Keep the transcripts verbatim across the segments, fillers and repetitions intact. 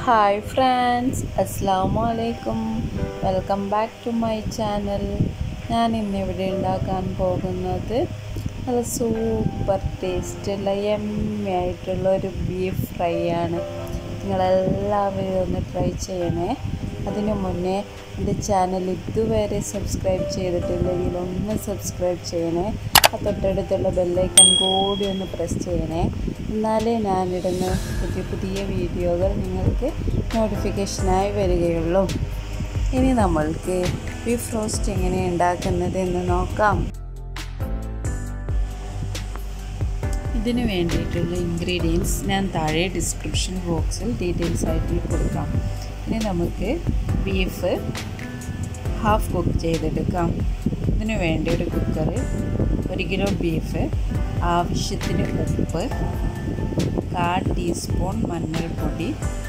Hi friends, Assalamu alaikum. Welcome back to my channel. ഞാൻ ഇന്ന് ഇവിടെ ഉണ്ടാക്കാൻ പോകുന്നത് നല്ല സൂപ്പർ ടേസ്റ്റുള്ള യമ്മി ആയിട്ടുള്ള ഒരു ബീഫ് ഫ്രൈ ആണ്. നിങ്ങളെല്ലാവരും ഒന്ന് ട്രൈ ചെയ്യണേ. അതിനു മുന്നേ എൻ്റെ ചാനൽ ഇതുവരെ സബ്സ്ക്രൈബ് ചെയ്തിട്ടില്ലെങ്കിൽ ഒന്ന് സബ്സ്ക്രൈബ് ചെയ്യണേ. ആ തൊട്ടടുത്തുള്ള ബെല്ലൈക്കൺ കൂടി ഒന്ന് പ്രസ് ചെയ്യണേ. എന്നാലേ ഞാനിടുന്ന പുതിയ പുതിയ വീഡിയോകൾ നിങ്ങൾക്ക് നോട്ടിഫിക്കേഷനായി വരികയുള്ളൂ. ഇനി നമ്മൾക്ക് ബീഫ് റോസ്റ്റ് എങ്ങനെ ഉണ്ടാക്കുന്നത് എന്ന് നോക്കാം. ഇതിന് വേണ്ടിയിട്ടുള്ള ഇൻഗ്രീഡിയൻസ് ഞാൻ താഴെ ഡിസ്ക്രിപ്ഷൻ ബോക്സിൽ ഡീറ്റെയിൽസ് ആയിട്ട് കൊടുക്കാം. ഇനി നമുക്ക് ബീഫ് ഹാഫ് കുക്ക് ചെയ്തെടുക്കാം. ഇതിന് വേണ്ടി ഒരു കുക്കറിൽ ഒരു കിലോ ബീഫ്, ആവശ്യത്തിന് ഉപ്പ്, കാൽ ടീസ്പൂൺ മഞ്ഞൾപ്പൊടി,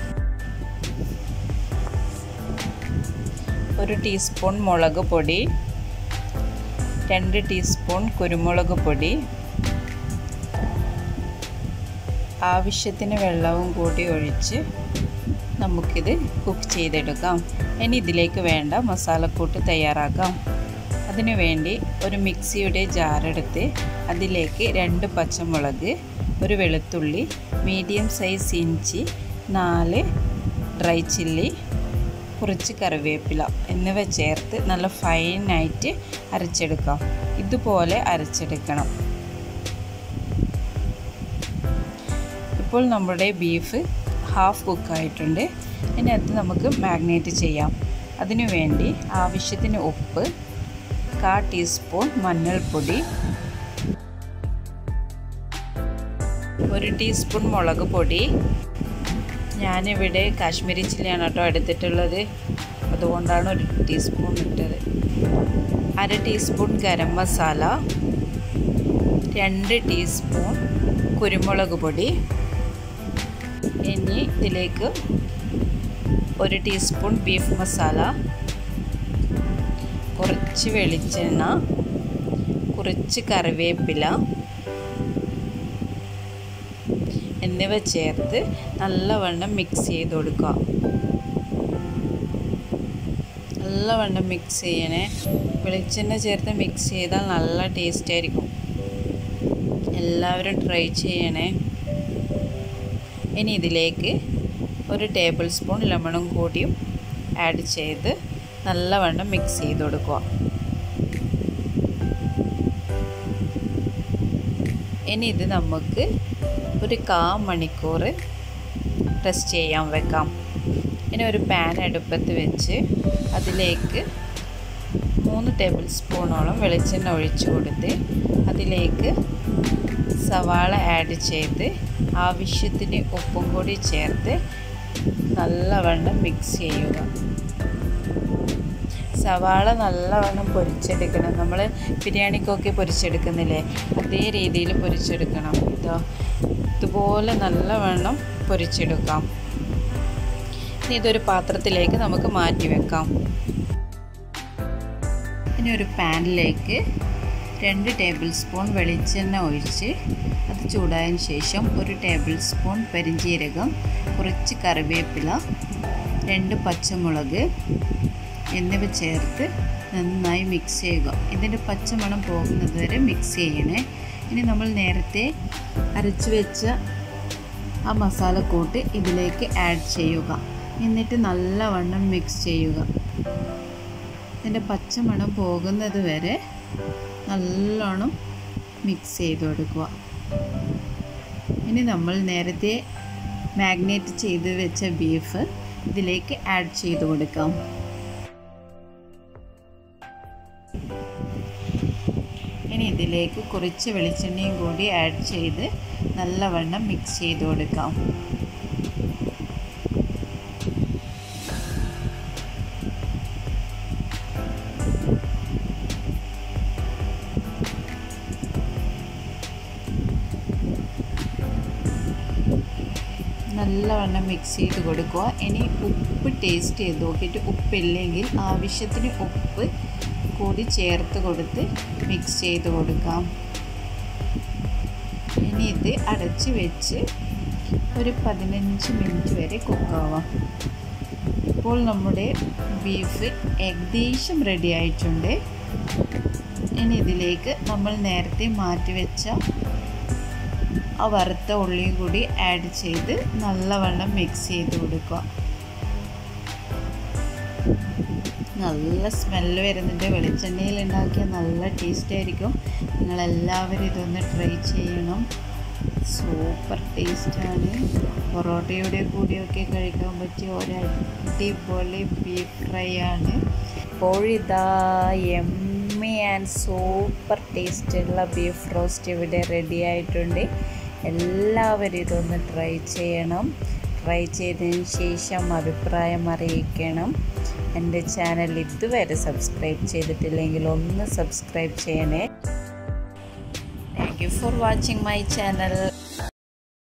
ഒരു ടീസ്പൂൺ മുളക് പൊടി, രണ്ട് ടീസ്പൂൺ കുരുമുളക് പൊടി, ആവശ്യത്തിന് വെള്ളവും കൂടി ഒഴിച്ച് നമുക്കിത് കുക്ക് ചെയ്തെടുക്കാം. ഇനി ഇതിലേക്ക് വേണ്ട മസാലക്കൂട്ട് തയ്യാറാക്കാം. അതിനു വേണ്ടി ഒരു മിക്സിയുടെ ജാറെടുത്ത് അതിലേക്ക് രണ്ട് പച്ചമുളക്, ഒരു വെളുത്തുള്ളി, മീഡിയം സൈസ് ഇഞ്ചി, നാല് ഡ്രൈ ചില്ലി, കുറച്ച് കറിവേപ്പില എന്നിവ ചേർത്ത് നല്ല ഫൈനായിട്ട് അരച്ചെടുക്കാം. ഇതുപോലെ അരച്ചെടുക്കണം. ഇപ്പോൾ നമ്മുടെ ബീഫ് ഹാഫ് കുക്കായിട്ടുണ്ട്. ഇനി അത് നമുക്ക് മാഗ്നേറ്റ് ചെയ്യാം. അതിനു വേണ്ടി ആവശ്യത്തിന് ഉപ്പ്, കാൽ ടീസ്പൂൺ മഞ്ഞൾപ്പൊടി, ഒരു ടീസ്പൂൺ മുളക് പൊടി, ഞാനിവിടെ കാശ്മീരി ചില്ലിയാണ് കേട്ടോ എടുത്തിട്ടുള്ളത്, അതുകൊണ്ടാണ് ഒരു ടീസ്പൂൺ ഇട്ടത്, അര ടീസ്പൂൺ ഗരം മസാല, രണ്ട് ടീസ്പൂൺ കുരുമുളക് പൊടി. ഇനി ഇതിലേക്ക് ഒരു ടീസ്പൂൺ ബീഫ് മസാല, കുറച്ച് വെളിച്ചെണ്ണ, കുറച്ച് കറിവേപ്പില എന്നിവ ചേർത്ത് നല്ലവണ്ണം മിക്സ് ചെയ്ത് കൊടുക്കുക. നല്ലവണ്ണം മിക്സ് ചെയ്യണേ. വെളിച്ചെണ്ണ ചേർത്ത് മിക്സ് ചെയ്താൽ നല്ല ടേസ്റ്റ് ആയിരിക്കും. എല്ലാവരും ട്രൈ ചെയ്യണേ. ഇനി ഇതിലേക്ക് ഒരു ടേബിൾ സ്പൂൺ ലെമണും കൂടിയും ആഡ് ചെയ്ത് നല്ലവണ്ണം മിക്സ് ചെയ്ത് കൊടുക്കുക. ഇനി ഇത് നമുക്ക് ഒരു കാ മണിക്കൂർ റെസ്റ്റ് ചെയ്യാൻ വെക്കാം. ഇനി ഒരു പാൻ അടുപ്പത്ത് വെച്ച് അതിലേക്ക് മൂന്ന് ടേബിൾ സ്പൂണോളം വെളിച്ചെണ്ണ ഒഴിച്ചു കൊടുത്ത് അതിലേക്ക് സവാള ആഡ് ചെയ്ത് ആവശ്യത്തിന് ഉപ്പും കൂടി ചേർത്ത് നല്ലവണ്ണം മിക്സ് ചെയ്യുക. സവാള നല്ലവണ്ണം പൊരിച്ചെടുക്കണം. നമ്മൾ ബിരിയാണിക്കൊക്കെ പൊരിച്ചെടുക്കുന്നില്ലേ, അതേ രീതിയിൽ പൊരിച്ചെടുക്കണം. ഇതോ ഇതുപോലെ നല്ലവണ്ണം പൊരിച്ചെടുക്കാം. ഇനി ഇതൊരു പാത്രത്തിലേക്ക് നമുക്ക് മാറ്റി വെക്കാം. ഇനി ഒരു പാനിലേക്ക് രണ്ട് ടേബിൾ സ്പൂൺ വെളിച്ചെണ്ണ ഒഴിച്ച് അത് ചൂടായതിന് ശേഷം ഒരു ടേബിൾ സ്പൂൺ പെരിഞ്ജീരകം, കുറച്ച് കറിവേപ്പില, രണ്ട് പച്ചമുളക് എന്നിവ ചേർത്ത് നന്നായി മിക്സ് ചെയ്യുക. ഇതിൻ്റെ പച്ചമണം പോകുന്നത് വരെ മിക്സ് ചെയ്യണേ. ഇനി നമ്മൾ നേരത്തെ അരച്ച് വെച്ച ആ മസാലക്കൂട്ട് ഇതിലേക്ക് ആഡ് ചെയ്യുക. എന്നിട്ട് നല്ലവണ്ണം മിക്സ് ചെയ്യുക. ഇതിൻ്റെ പച്ചമണം പോകുന്നത് വരെ നല്ലോണം മിക്സ് ചെയ്ത് കൊടുക്കുക. ഇനി നമ്മൾ നേരത്തെ മാഗ്നേറ്റ് ചെയ്ത് വെച്ച ബീഫ് ഇതിലേക്ക് ആഡ് ചെയ്ത് കൊടുക്കാം. ഇനി ഇതിലേക്ക് കുറച്ച് വെളിച്ചെണ്ണയും കൂടി ആഡ് ചെയ്ത് നല്ലവണ്ണം മിക്സ് ചെയ്ത് കൊടുക്കാം. നല്ലവണ്ണം മിക്സ് ചെയ്ത് കൊടുക്കുക. ഇനി ഉപ്പ് ടേസ്റ്റ് ചെയ്ത് നോക്കിയിട്ട് ഉപ്പില്ലെങ്കിൽ ആവശ്യത്തിന് ഉപ്പ് കൂടി ചേർത്ത് കൊടുത്ത് മിക്സ് ചെയ്ത് കൊടുക്കാം. ഇനി ഇത് അടച്ച് വെച്ച് ഒരു പതിനഞ്ച് മിനിറ്റ് വരെ കുക്കാവാം. ഇപ്പോൾ നമ്മുടെ ബീഫ് ഏകദേശം റെഡി ആയിട്ടുണ്ട്. ഇനി ഇതിലേക്ക് നമ്മൾ നേരത്തെ മാറ്റി വെച്ച ആ വറുത്ത ഉള്ളിയും കൂടി ആഡ് ചെയ്ത് നല്ലവണ്ണം മിക്സ് ചെയ്ത് കൊടുക്കുക. നല്ല സ്മെല്ല് വരുന്നുണ്ട്. വെളിച്ചെണ്ണയിൽ ഉണ്ടാക്കിയ നല്ല ടേസ്റ്റ് ആയിരിക്കും. നിങ്ങളെല്ലാവരും ഇതൊന്ന് ട്രൈ ചെയ്യണം. സൂപ്പർ ടേസ്റ്റാണ്. പൊറോട്ടയുടെ കൂടിയൊക്കെ കഴിക്കാൻ പറ്റിയ ഒരു അടിപൊളി ബീഫ് ഫ്രൈ ആണ്. ഇപ്പോഴിതാ യമ്മി ആൻഡ് സൂപ്പർ ടേസ്റ്റുള്ള ബീഫ് റോസ്റ്റ് ഇവിടെ റെഡി ആയിട്ടുണ്ട്. എല്ലാവരും ഇതൊന്ന് ട്രൈ ചെയ്യണം. ട്രൈ ചെയ്തതിന് ശേഷം അഭിപ്രായം അറിയിക്കണം. എൻ്റെ ചാനൽ ഇതുവരെ സബ്സ്ക്രൈബ് ചെയ്തിട്ടില്ലെങ്കിൽ ഒന്ന് സബ്സ്ക്രൈബ് ചെയ്യണേ. Thank you for watching my channel.